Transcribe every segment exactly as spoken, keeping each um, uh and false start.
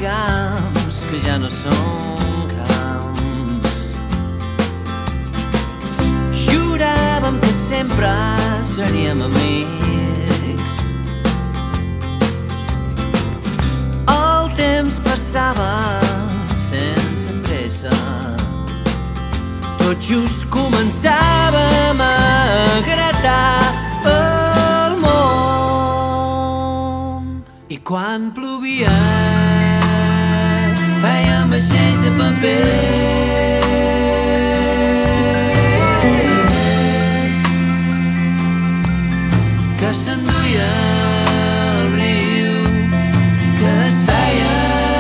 camps que ja no són camps. Juràvem que sempre seríem amics. El temps passava sense pressa. Tot just començàvem a gratar el món. I quan plovia fèiem vaixells de paper. Que s'enduia el riu que es feia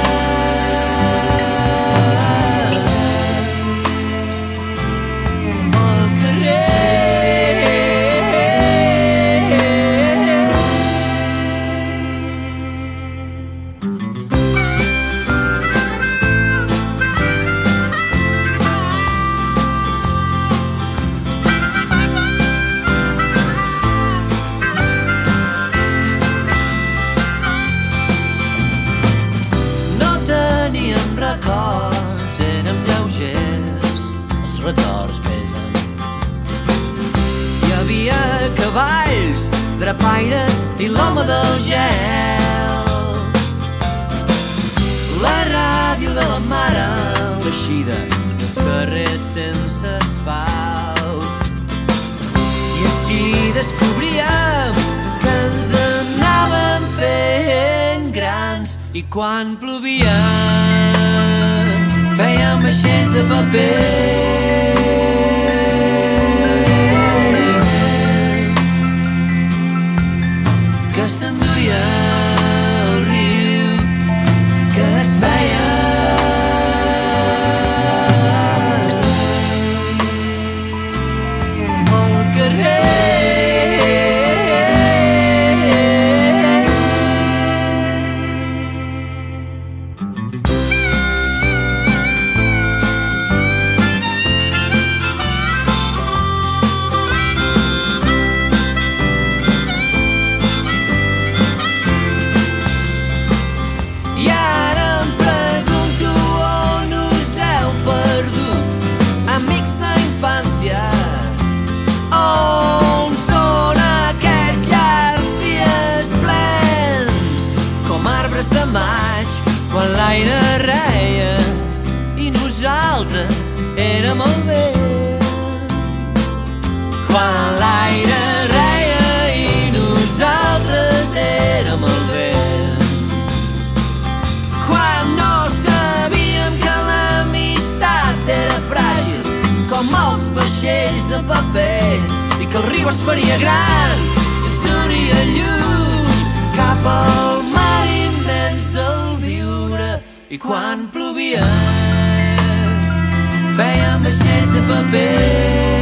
al carrer. Records érem lleugers, els records pesen. Hi havia cavalls, drapaires i l'home del gel. La ràdio de la mare, l'eixida dels carrers sense asfalt. I així descobríem que ens anàvem fent grans. I quan plovia fèiem vaixells de paper. Que s'enduia el riu que es feia al carrer. De maig, quan l'aire reia i nosaltres érem el vent. Quan l'aire reia i nosaltres érem el vent. Quan no sabíem que l'amistat era fràgil com els vaixells de paper i que el riu es faria gran i es duria lluny cap al mar immens del viure. I quan plovia fèiem vaixells de paper.